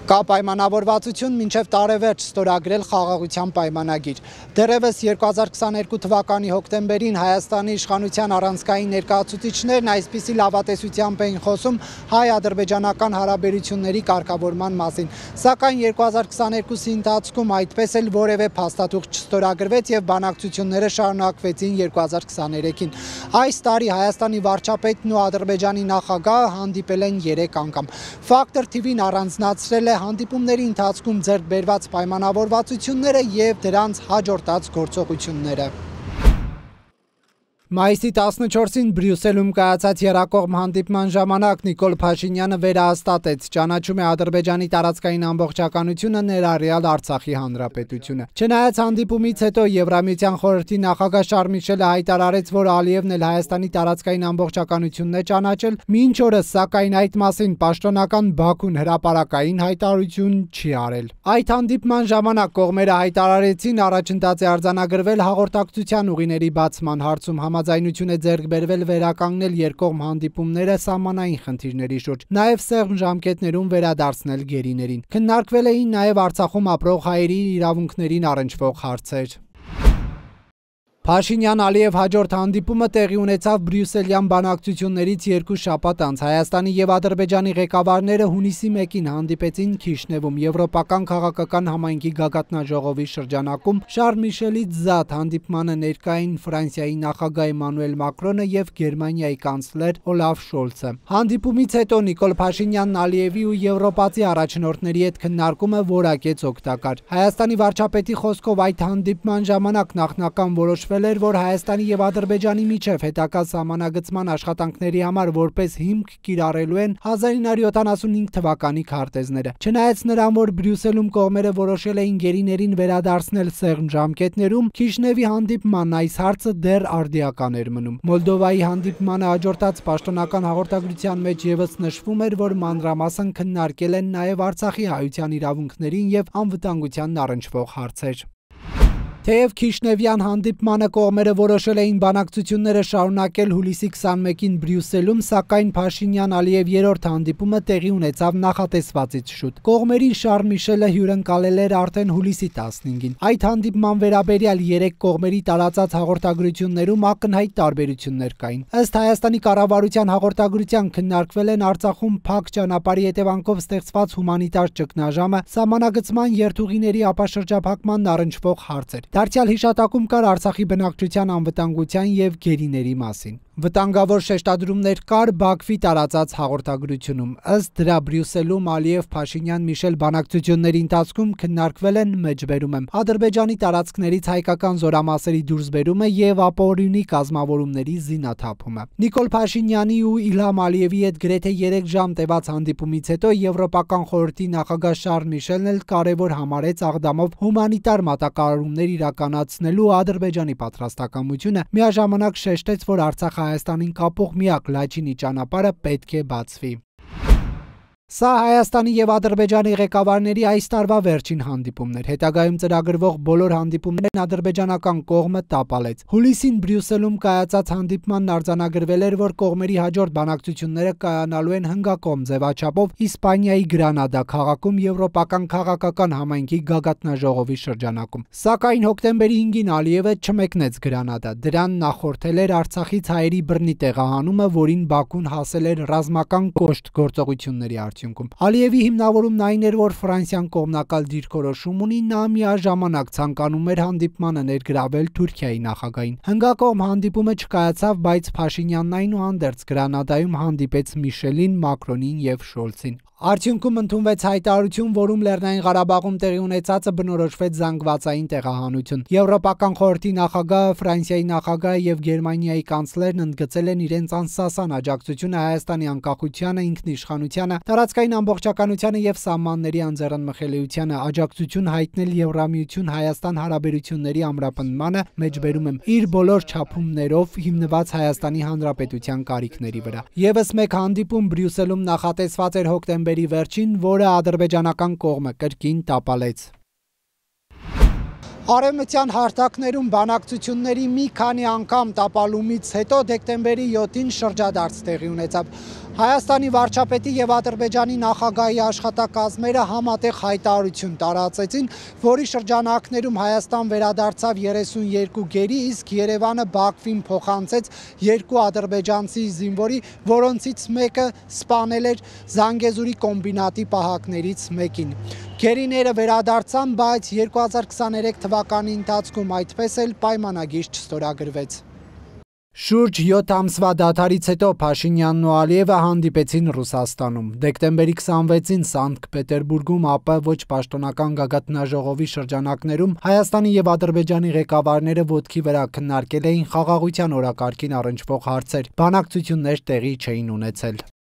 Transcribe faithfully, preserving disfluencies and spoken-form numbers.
Կա պայմանավորվածություն մինչև տարեվերջ ստորագրել խաղաղության պայմանագիր։ Դեռևս երկու հազար քսաներկու թվականի հոկտեմբերին Հայաստանի իշխանության առանցքային ներկայացուցիչներն այսպիսի լավատեսությամբ էին խոսում հայ-ադրբեջանական հարաբերությունների կարգավորման մասին։ Սակայն երկու հազար քսաներկուսի ընթացքում այդպես էլ որևէ փաստաթուղթ չստորագրվեց եւ բանակցությունները շարունակվեցին երկու հազար քսաներեքին։ Այս տարի Հայաստանի վարչապետն ու Ադրբեջանի նախագահը հանդիպել են երեք անգամ։ Ֆակտոր թիվին առանձնացրել է հանդիպումների ընթացքում ձեռք բերված պայմանավորվածությունները եւ դրանց հաջորդած գործողությունները։ Մայիսի տասնչորսին Բրյուսելում կայացած եռակողմ հանդիպման ժամանակ Նիկոլ Փաշինյանը վերահաստատեց, ճանաչում է Ադրբեջանի տարածքային ամբողջականությունը, ներառյալ Արցախի հանրապետությունը։ Չնայած հանդիպումից հետո Եվրամիության խորհրդի նախագահ Շարլ Միշելը հայտարարեց, որ Ալիևն էլ Հայաստանի տարածքային ամբողջականությունն է ճանաչել, մինչ օրս սակայն այդ մասին պաշտոնական Բաքուն հրապարակային հայտարարություն չի արել։ Այդ հանդիպման ժամանակ կողմերը հայտարարեցին առաջընթաց է արձանագրվել հաղորդակցության ուղիների բացման հարցում Համաձայնություն է ձեռք բերվել վերականգնել երկկողմ հանդիպումները սահմանային խնդիրների շուրջ, նաև սեղմ ժամկետներում վերադարձնել գերիներին։ Քննարկվել էին նաև Արցախում ապրող հայերի իրավունքներին առնչվող հարցեր։ Փաշինյան-Ալիև հաջորդ հանդիպումը տեղի ունեցավ Բրյուսելյան բանակցություններից երկու շաբաթ անց։ Հայաստանի եւ Ադրբեջանի ղեկավարները հունիսի մեկին հանդիպեցին Քիշնևում Եվրոպական քաղաքական համայնքի գագաթնաժողովի շրջանակում։ Շարլ Միշելից զատ հանդիպմանը ներկա էին Ֆրանսիայի նախագահ Էմանուել Մակրոնը եւ Գերմանիայի կանցլեր Օլաֆ Շոլցը։ Հանդիպումից հետո Նիկոլ Փաշինյանն Ալիևի ու եվրոպացի առաջնորդների հետ քննարկումը որակեց օգտակար։ Հայաստանի վարչապետի խոսքով այդ հանդիպման ժամանակ նախնական որոշվել էր, որ Հայաստանի եւ Ադրբեջանի միջև հետագա սահմանագծման աշխատանքների համար որպես հիմք կիրառելու են հազար ինը հարյուր յոթանասունհինգ թվականի քարտեզները։ Չնայած նրան, որ Բրյուսելում կողմերը որոշել էին գերիներին վերադարձնել սեղմ ժամկետներում, Քիշնևի հանդիպման այս հարցը դեռ արդիական էր մնում։ Մոլդովայի հանդիպմանը հաջորդած պաշտոնական հաղորդագրության մեջ եւս նշվում էր, որ մանրամասն քննարկել են նաեւ Արցախի հայության իրավունքներին եւ անվտանգությանն առնչվող հարցեր։ Թեև Քիշնևյան հանդիպմանը կողմերը որոշել էին բանակցությունները շարունակել հուլիսի քսանմեկին Բրյուսելում, սակայն Փաշինյան-Ալիև երրորդ հանդիպումը տեղի ունեցավ նախատեսվածից շուտ։ Կողմերին Շարլ Միշելը հյուրընկալել էր արդեն հուլիսի տասնհինգին։ Այդ հանդիպման վերաբերյալ երեք կողմերի տարածած հաղորդագրություններում ակնհայտ տարբերություններ կային։ Ըստ Հայաստանի կառավարության հաղորդագրության քննարկվել են Արցախում փակ ճանապարհի հետևանքով ստեղծված հումանիտար ճգնաժամը, սահմանագծման երթուղիների ապաշրջափակմանն առնչվող հարցեր։ Դարձյալ հիշատակում կար Արցախի բնակչության անվտանգության եւ գերիների մասին։ Վտանգավոր շեշտադրումներ կար Բաքվի տարածած հաղորդագրությունում։ Ըստ դրա Բրյուսելում Ալիև-Փաշինյան-Միշել բանակցությունների ընթացքում քննարկվել են մեջբերումը, Ադրբեջանի տարածքներից հայկական զորամասերի դուրսբերումը եւ ապօրինի կազմավորումների զինաթափումը։ Նիկոլ Փաշինյանի ու Իլհամ Ալիևի հետ գրեթե երեք ժամ տևած հանդիպումից հետո Եվրոպական խորհրդի նախագահ Շարլ Միշելն էլ կարևոր համարեց Աղդամով հումանիտար մատակարարումներ իրականացնելու Ադրբեջանի պատրաստակամությունը, միաժամանակ շեշտեց, որ Արցախը Հայաստանին կապող միակ լաչինի ճանապարհը պետք է բացվի։ Սա Հայաստանի եւ Ադրբեջանի ղեկավարների այս տարվա վերջին հանդիպումն էր։ Հետագայում ծրագրվող բոլոր հանդիպումներն ադրբեջանական կողմը տապալեց։ Հուլիսին Բրյուսելում կայացած հանդիպմանն արձանագրվել էր, որ կողմերի հաջորդ բանակցությունները կայանալու են հնգակողմ ձևաչափով Իսպանիայի Գրանադա քաղաքում Եվրոպական քաղաքական համայնքի գագաթնաժողովի շրջանակում։ Սակայն հոկտեմբերի հինգին Ալիևը չմեկնեց Գրանադա։ Դրան նախորդել էր Արցախից հայերի բռնի տեղահանումը, որին Բաքուն հասել էր ռազմական կոշտ գործողությունների Ալիևի հիմնավորումն այն էր, որ Ֆրանսիան կողմնակալ դիրքորոշում ունի, նա միաժամանակ ցանկանում էր հանդիպմանը ներգրավել Թուրքիայի նախագահին։ Հնգակողմ հանդիպումը չկայացավ, բայց Փաշինյանն այնուհանդերձ Գրանադայում հանդիպեց Միշելին, Մակրոնին եւ Շոլցին։ Արդյունքում ընդունվեց հայտարարություն, որում Լեռնային Ղարաբաղում տեղի ունեցածը բնորոշվեց զանգվածային տեղահանություն։ Եվրոպական խորհրդի նախագահը, Ֆրանսիայի նախագահը եւ Գերմանիայի կանցլերն ընդգծել են իրենց անսասան աջակցությունը Հայաստանի անկախությանը, ինքնիշխանությանը, տարածքային ամբողջականությանը եւ սահմանների անձեռնմխելիությանը, աջակցություն հայտնել Եվրամիություն-Հայաստան հարաբերությունների ամրապնդմանը, մեջբերում եմ, իր բոլոր չափումներով հիմնված Հայաստանի Հանրապետության կարիքների վրա։ Եվս մեկ հանդիպում Բրյուսելում նախատեսված էր հոկտեմբերի վերջին, որը ադրբեջանական կողմը կրկին տապալեց։ Արևմտյան հարթակներում բանակցությունների մի քանի անգամ տապալումից հետո դեկտեմբերի յոթին շրջադարձ տեղի ունեցավ։ Հայաստանի վարչապետի եւ Ադրբեջանի նախագահի աշխատակազմերը համատեղ հայտարարություն տարածեցին, որի շրջանակներում Հայաստան վերադարձավ երեսունյոթ գերի, իսկ Երևանը Բաքվին փոխանցեց երկու ադրբեջանցի զինվորի, որոնցից մեկը սպանել էր Զանգեզուրի կոմբինատի պահակներից մեկին։ Գերիները վերադարձան, բայց երկու հազար քսաներեք թվականի ընթացքում այդպես էլ պայմանագիր չստորագրվեց։ Շուրջ յոթ ամսվա դադարից հետո Փաշինյանն ու Ալիևը հանդիպեցին Ռուսաստանում։ Դեկտեմբերի քսանվեցին Սանկտ Պետերբուրգում ԱՊ ոչ պաշտոնական գագաթնաժողովի շրջանակներում Հայաստանի եւ Ադրբեջանի ղեկավարները ոտքի վրա քննարկել էին խաղաղության օրակարգին առնչվող հարցեր։ Բանակցություններ տեղի չէին ունեցել։